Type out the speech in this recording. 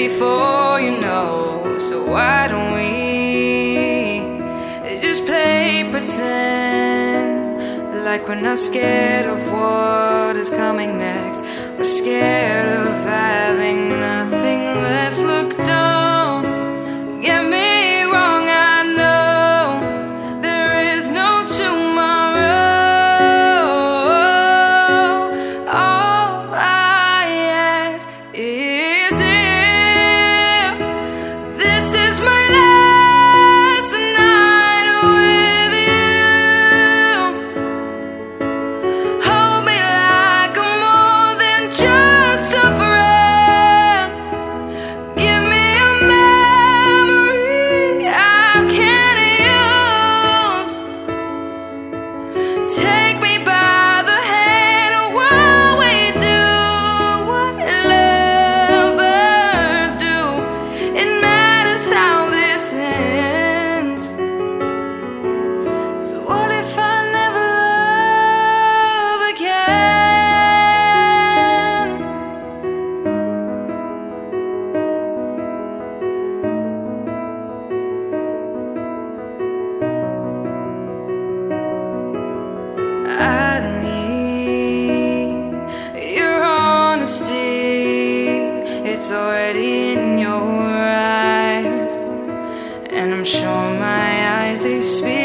before you know. So why don't we just play pretend, like we're not scared of what is coming next. We're scared of having nothing left. Look, don't get me wrong, I know there is no tomorrow. All I ask is if this is my last night with you. Hold me like I'm more than just a friend. Give me a memory I can use. Take me by the hand while we do what lovers do. It matters how this ends. So what if I never love again? I need your honesty. It's already in your eyes, and I'm sure my eyes, they speak